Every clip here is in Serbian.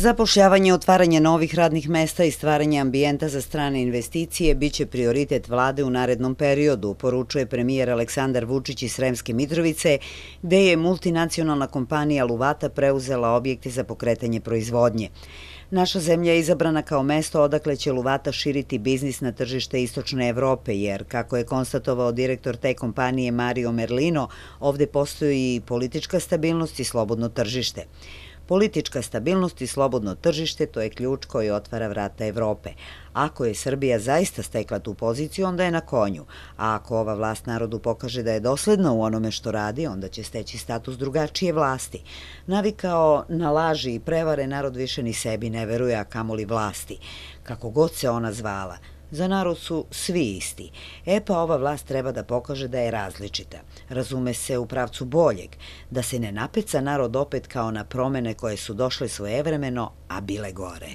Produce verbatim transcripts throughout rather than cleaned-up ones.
Zapošljavanje, otvaranje novih radnih mesta i stvaranje ambijenta za strane investicije biće prioritet vlade u narednom periodu, poručuje premijer Aleksandar Vučić iz Sremske Mitrovice, gde je multinacionalna kompanija Luvata preuzela objekte za pokretanje proizvodnje. Naša zemlja je izabrana kao mesto odakle će Luvata širiti biznis na tržište Istočne Evrope, jer, kako je konstatovao direktor te kompanije Mario Merlino, ovde postoji i politička stabilnost i slobodno tržište. Politička stabilnost i slobodno tržište, to je ključ koji otvara vrata Evrope. Ako je Srbija zaista stekla tu poziciju, onda je na konju. A ako ova vlast narodu pokaže da je dosledna u onome što radi, onda će steći status drugačije vlasti. Navikao na laži i prevare, narod više ni sebi ne veruje, a kamoli vlasti. Kako god se ona zvala, za narod su svi isti. E pa ova vlast treba da pokaže da je različita. Razume se u pravcu boljeg, da se ne napeca narod opet kao na promene koje su došle svojevremeno, a bile gore.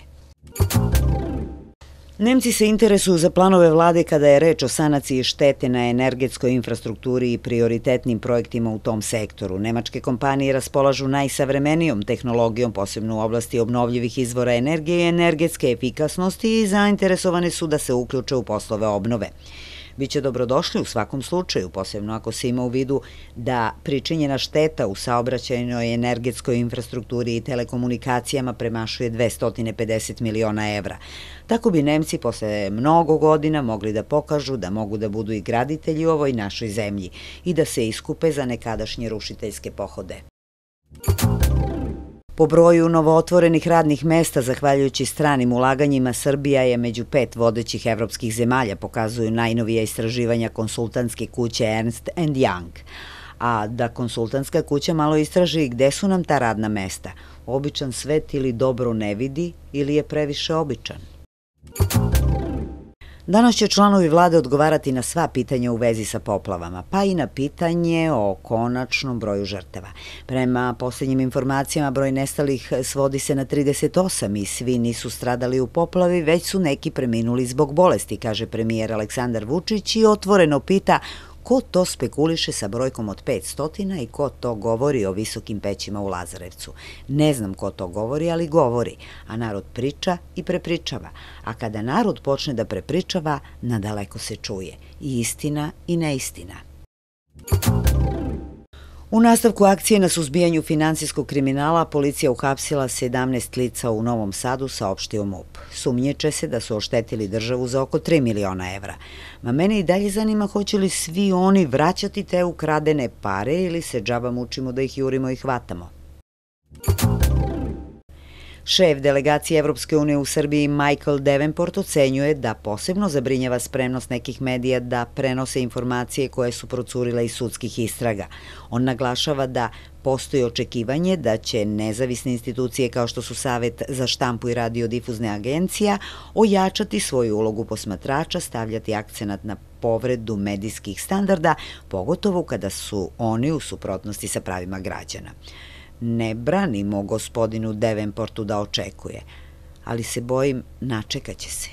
Nemci se interesuju za planove vlade kada je reč o sanaciji štete na energetskoj infrastrukturi i prioritetnim projektima u tom sektoru. Nemačke kompanije raspolažu najsavremenijom tehnologijom, posebno u oblasti obnovljivih izvora energije i energetske efikasnosti, i zainteresovane su da se uključe u poslove obnove. Biće dobrodošli u svakom slučaju, posebno ako se ima u vidu da pričinjena šteta u saobraćajnoj, energetskoj infrastrukturi i telekomunikacijama premašuje dvesta pedeset miliona evra. Tako bi Nemci posle mnogo godina mogli da pokažu da mogu da budu i graditelji u ovoj našoj zemlji i da se iskupe za nekadašnje rušiteljske pohode. Po broju novootvorenih radnih mesta, zahvaljujući stranim ulaganjima, Srbija je među pet vodećih evropskih zemalja, pokazuju najnovija istraživanja konsultantske kuće Ernst and Young. A da konsultantska kuća malo istraži gde su nam ta radna mesta, običan svet ili dobro ne vidi ili je previše običan. Danas će članovi vlade odgovarati na sva pitanja u vezi sa poplavama, pa i na pitanje o konačnom broju žrtava. Prema poslednjim informacijama, broj nestalih svodi se na trideset osam i svi nisu stradali u poplavi, već su neki preminuli zbog bolesti, kaže premijer Aleksandar Vučić i otvoreno pita ko to spekuliše sa brojkom od petsto i ko to govori o visokim pećima u Lazarevcu. Ne znam ko to govori, ali govori, a narod priča i prepričava. A kada narod počne da prepričava, nadaleko se čuje i istina i neistina. U nastavku akcije na suzbijanju finansijskog kriminala, policija uhapsila sedamnaest lica u Novom Sadu, saopštio MUP. Sumnječe se da su oštetili državu za oko tri miliona evra. Ma mene i dalje zanima hoće li svi oni vraćati te ukradene pare ili se džaba mučimo da ih jurimo i hvatamo. Šef delegacije Evropske unije u Srbiji Michael Davenport ocenjuje da posebno zabrinjava spremnost nekih medija da prenose informacije koje su procurile iz sudskih istraga. On naglašava da postoji očekivanje da će nezavisne institucije kao što su Savet za štampu i radiodifuzne agencija ojačati svoju ulogu posmatrača, stavljati akcenat na povredu medijskih standarda, pogotovo kada su oni u suprotnosti sa pravima građana. Ne branimo gospodinu Davenportu da očekuje, ali se bojim načekaće se.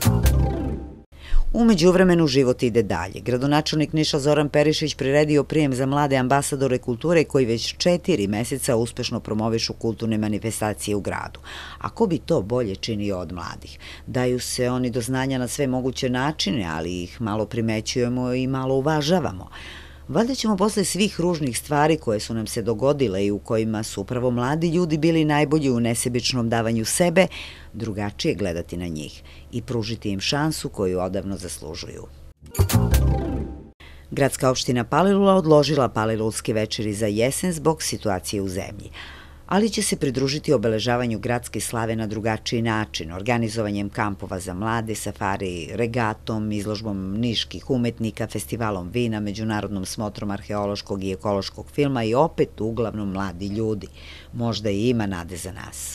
U međuvremenu život ide dalje. Gradonačelnik Niša Zoran Perišić priredio prijem za mlade ambasadore kulture koji već četiri meseca uspešno promovišu kulturne manifestacije u gradu. A ko bi to bolje činio od mladih? Daju se oni do znanja na sve moguće načine, ali ih malo primećujemo i malo uvažavamo. Valjda ćemo posle svih ružnih stvari koje su nam se dogodile i u kojima su upravo mladi ljudi bili najbolji u nesebičnom davanju sebe, drugačije gledati na njih i pružiti im šansu koju odavno zaslužuju. Gradska opština Palilula odložila Palilulske večeri za jesen zbog situacije u zemlji, ali će se pridružiti obeležavanju gradske slave na drugačiji način, organizovanjem kampova za mlade, safari regatom, izložbom niških umetnika, festivalom vina, međunarodnom smotrom arheološkog i ekološkog filma i opet uglavnom mladi ljudi. Možda i ima nade za nas.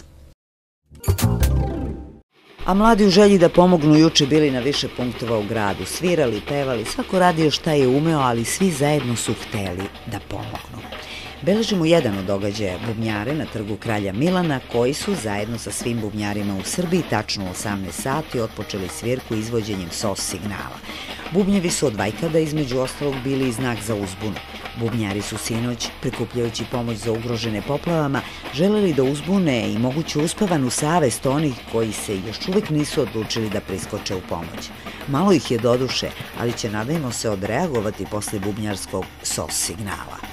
A mladi u želji da pomognu juče bili na više punktova u gradu, svirali, pevali, svako radio šta je umeo, ali svi zajedno su hteli da pomognu. Beležimo jedan od događaja, bubnjare na trgu Kralja Milana, koji su zajedno sa svim bubnjarima u Srbiji tačno u osamnaest sati otpočeli svirku izvođenjem S O S signala. Bubnjevi su od vajkada između ostalog bili i znak za uzbunu. Bubnjari su sinoć, prikupljajući pomoć za ugrožene poplavama, želeli da uzbune i moguću uspavanu savest onih koji se još uvek nisu odlučili da priskoče u pomoć. Malo ih je doduše, ali će, nadajmo se, odreagovati posle bubnjarskog S O S signala.